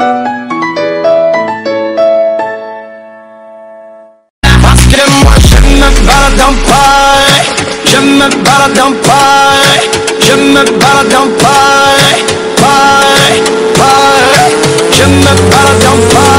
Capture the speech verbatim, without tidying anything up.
Parce que moi je me balade en paille, je me balade en paille, je me balade en paille, paille, paille, je me balade en paille.